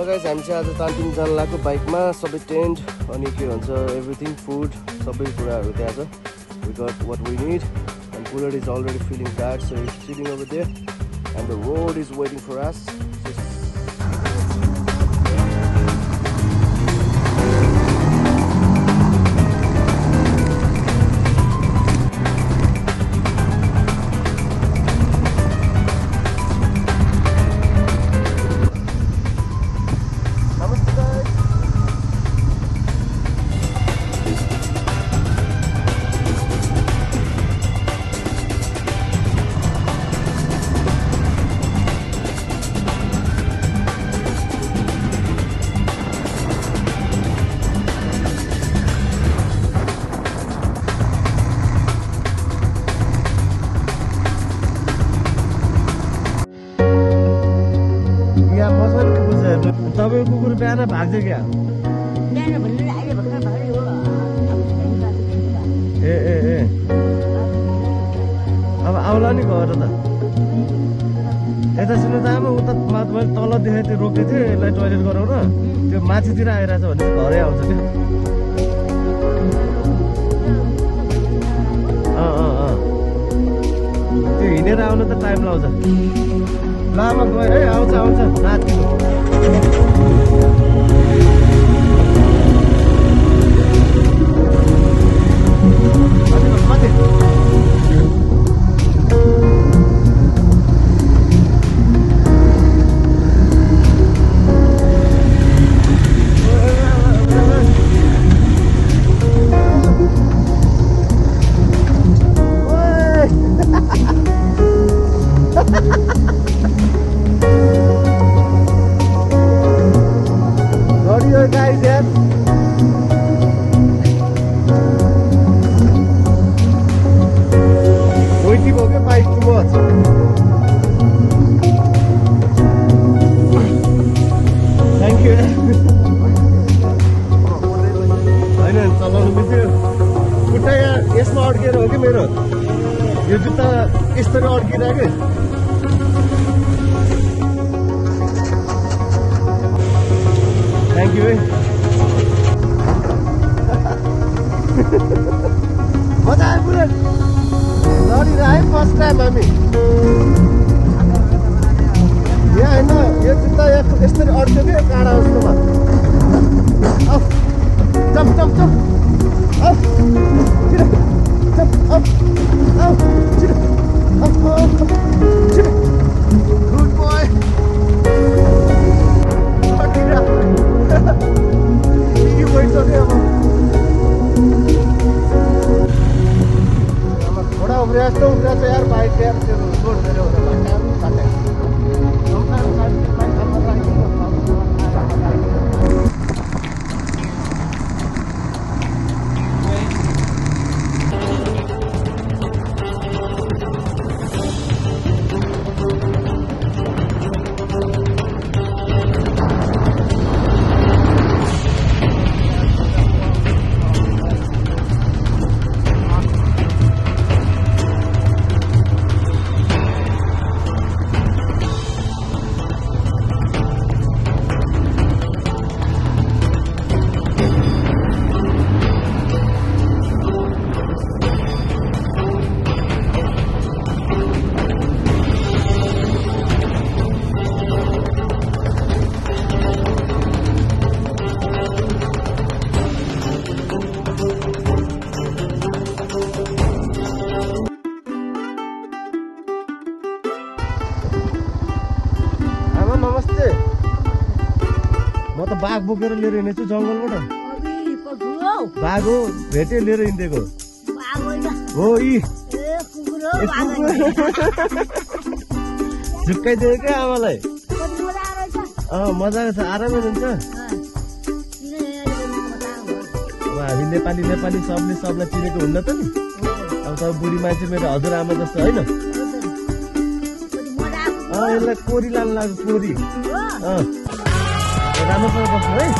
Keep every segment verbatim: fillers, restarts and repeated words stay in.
Guys हामी चाहिँ आज तान्तिङ जान लागेको बाइकमा सबै टेन्ट अनि के भन्छ एभ्रिथिङ फुड सबै कुराहरू त्यहाँ छ we got what we need and Bullet is already feeling bad so he's sitting over there and the road is waiting for us. तपाईको कुकुर बिहान भाग्छ क्या ए ए ए अब आउला नि घर त यता सुन्नु त आमा उता मैले तल देखेँ त्यो रोकेको थिएँ यसलाई टोइलेट गराउन त्यो माथितिर आइरहेछ भने चाहिँ घरै आउँछ क्या अँ अँ अँ त्यो हिँडेर आउनु त टाइम लाउँछ लामा गयो है आउँछ आउँछ नातिको guys yeah waiting okay bike too much thank you हैन चलाउनु बित्यो खुट्टा यहाँ यसमा अड्केर हो कि मेरो यो जुत्ता यसरी अड्किरहेको Thank you. What are you doing? Sorry, right? First time, mommy. Yeah, I know. You just thought you were still out there. You can't out there. Up, jump, jump, jump. Up, jump, up, up, up, up, good boy. You wait for him. थोड़ा उभरास तो उभरास यार bike यार road मेरे उधर बाटा बाटा म त बाघ बोकेर लिएर हिँडेछु जङ्गलबाट बाघ हो भेटे लिएर हिँडेको हो यी झुक्काइदियो क्या आमालाई अँ मजाको छ आरामै हुन्छ अब हामी नेपाली नेपाली सबले सबलाई चिनेको हुन्न त नि अब तपाईँ बुढी मान्छे मेरो हजुरआमा जस्तो होइन अँ यसलाई कोरी लानु लाग्यो कोरी अँ राम्रोसँग बस्नु है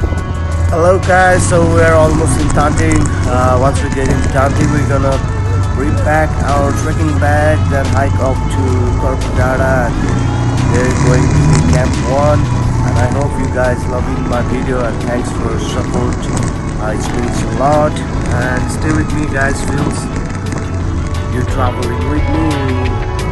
Hello guys, so we are almost in Tanting. Uh, once we get into Tanting, we're gonna bring back our trekking bag, then hike up to Korfu Dada. They're going to Camp One, and I hope you guys loving my video, and thanks for support. Uh, it means a lot, and stay with me guys, feels you're traveling with me.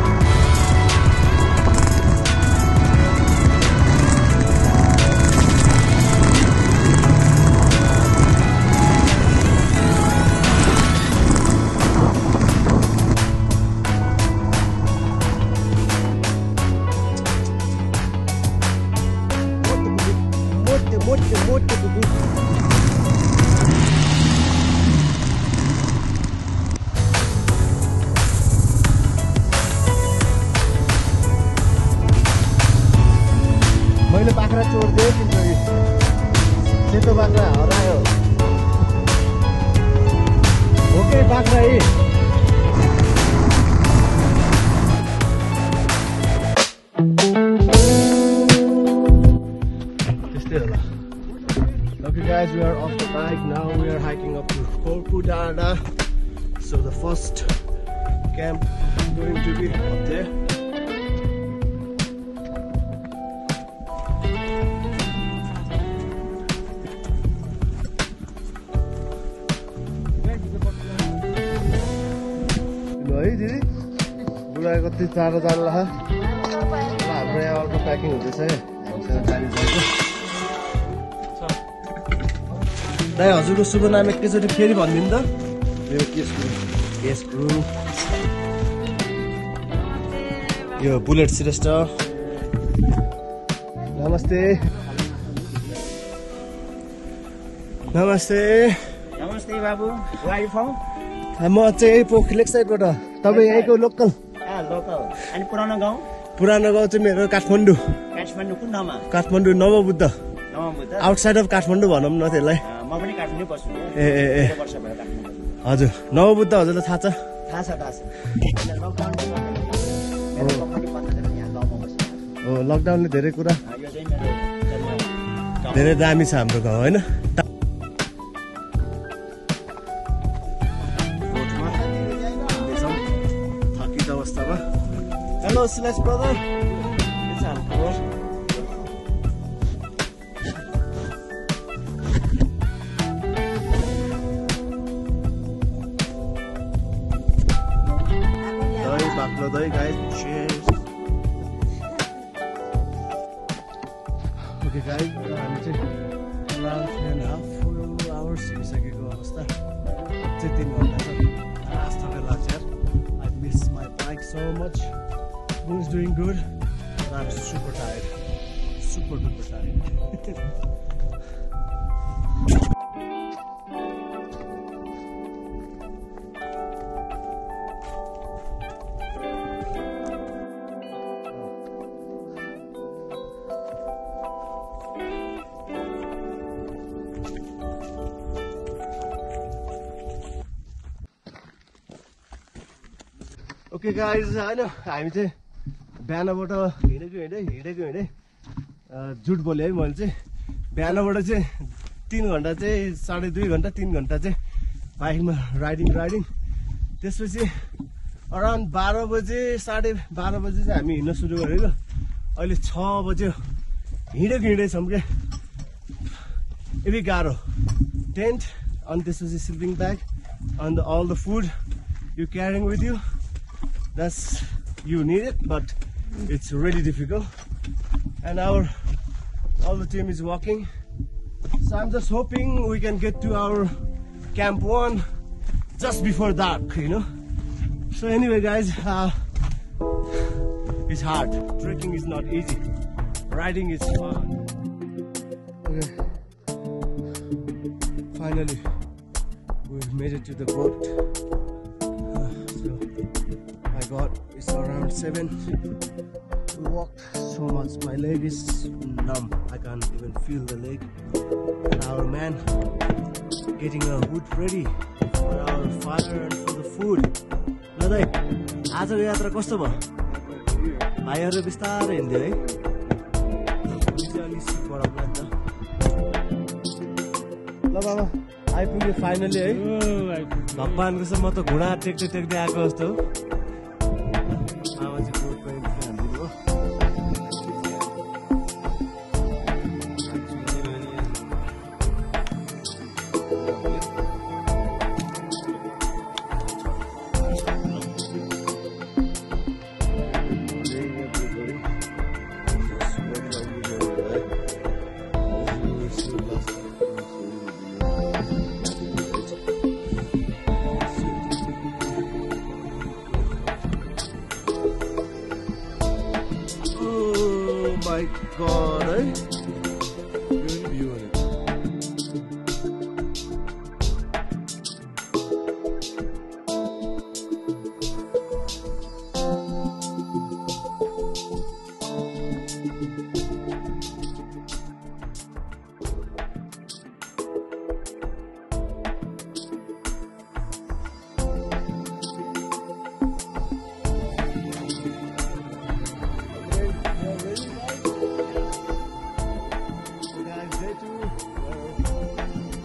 मैले बाख्रा चोर्दै तिनीहरू सेतो बाख्रा हरायो okay बाख्रा है त्यस्तै होला Okay guys, we are off the bike now. We are hiking up to Korfu Dada. So the first camp is going to be up there. है दिदी बुढा कति टाढो जानु होला हाम्रो यहाँ अर्को प्याकिङ हुँदैछ है हामीसँग गाडी छ दाइ हजुरको शुभ नाम एकैचोटि फेरि भनिदिनु त मेरो केस केस गुरु यो बुलेट श्रेष्ठ नमस्ते नमस्ते नमस्ते बाबु वाइ फ्रम म चाहिँ पोखलेक साइडबाट तपाईँ यहीँको लोकल लोकल अनि पुरानो गाउँ पुरानो गाउँ चाहिँ मेरो काठमाडौँ काठमाडौँ कुन ठाउँमा काठमाडौँ नवबुद्ध नवबुद्ध आउटसाइड अफ काठमाडौँ भनौँ न त्यसलाई म पनि काठमाडौँ बस्छु ए ए ए वर्ष भयो काठमाडौँ हजुर नवबुद्ध हजुरलाई थाहा छ थाहा छ थाहा छ लकडाउन यहाँ गाउँमा बस्छु हो लकडाउनले धेरै कुरा यो चाहिँ मेरो धेरै दामी छ हाम्रो गाउँ होइन थकित अवस्थामा हेलो सिलास ब्रदर के छ हाम्रो खबर दही बाक्लो दही गाइस cheers ओके गाइस हामी चाहिँ around three and a half four hours हिँडिसकेको अवस्था चाहिँ तीन घन्टा छ आस थकाइ लाग्छ यार I miss my bike so much. Bull is doing good, but I'm super tired. Super duper tired. Okay guys, I know हामी चाहिँ बिहानबाट हिँडेको हिँडे हिँडेको हिँडे झुट बोलेँ है मैले चाहिँ बिहानबाट चाहिँ तीन घन्टा चाहिँ साढे दुई घन्टा तीन घन्टा चाहिँ बाइकमा राइडिङ राइडिङ त्यसपछि अराउन्ड बाह्र बजे साढे बाह्र बजे चाहिँ हामी हिँड्न सुरु गरेको अहिले छ बज्यो हिँडेको हिँडेछौँ क्या यति गाह्रो टेन्ट अनि त्यसपछि sleeping bag and all the food you're carrying with you, that's you need it, but it's really difficult. And our all the team is walking, so I'm just hoping we can get to our camp one just before dark, you know. So anyway guys, uh, it's hard. Trekking is not easy. Riding is fun. Okay. Finally, we've made it to the boat. Uh, so, my God, it's around seven. We walked so much. My leg is numb. I can't even feel the leg. And our man getting a wood ready for our fire and for the food. Nadai, आजको यात्रा कस्तो भयो? भाइहरु बिस्तारै हिँड्दै है। अलि seat बढाउनु नि त। ल बाबा आइपुग्यो फाइनली है भगवानको चाहिँ म त घुँडा टेक्दै टेक्दै आएको जस्तो आमा चाहिँ कोट पनि हालिदिनु हो my god, eh? Good view on it.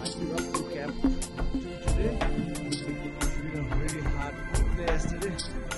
Yesterday